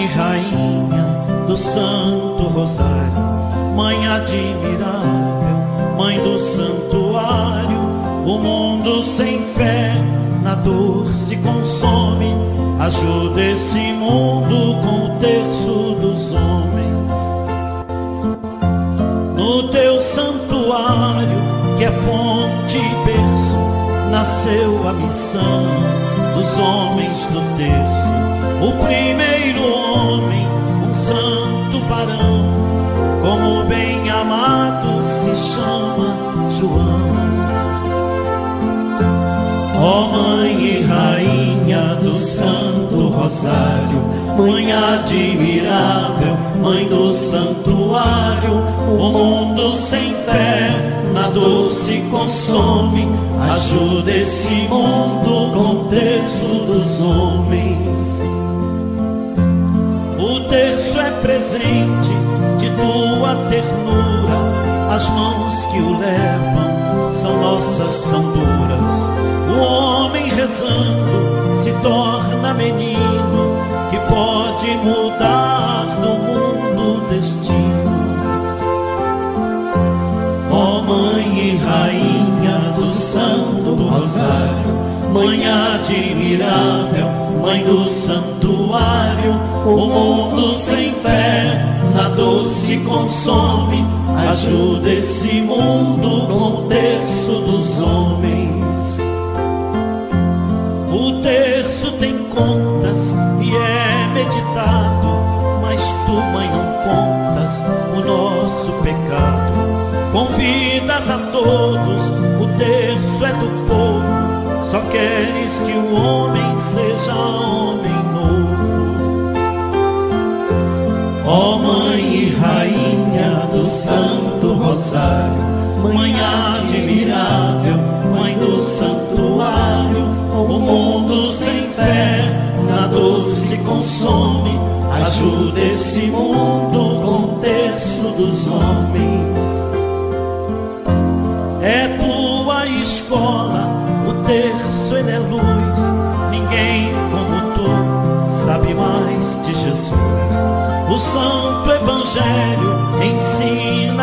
Rainha do Santo Rosário, Mãe admirável, Mãe do Santuário, o mundo sem fé na dor se consome. Ajuda esse mundo com o terço dos homens. No teu santuário, que é fonte e berço, nasceu a missão dos homens do terço. O primeiro homem, um santo varão, como bem amado se chama João. Ó Mãe e Rainha do Santo Rosário, Mãe admirável, Mãe do Santuário, o mundo sem fé na dor se consome. Ajuda esse mundo com o terço dos homens. O terço é presente de tua ternura, as mãos que o levam são nossas, são duras. O homem rezando se torna menino, que pode mudar do mundo o destino. Ó Mãe e Rainha do Santo Rosário, Mãe admirável, Mãe do Santuário, o mundo sem fé na dor se consome. Ajuda esse mundo com o terço dos homens. O terço tem contas e é meditado, mas tu, Mãe, não contas o nosso pecado. Convidas a todos, o terço é do povo, só queres que o homem seja homem novo. Ó Mãe e Rainha do Santo Rosário, Mãe admirável, Mãe do Santuário, o mundo sem fé na dor se consome. Ajuda esse mundo com o terço dos homens. É tua escola, o terço ele é luz. Ninguém como tu sabe mais de Jesus. O Santo Evangelho ensina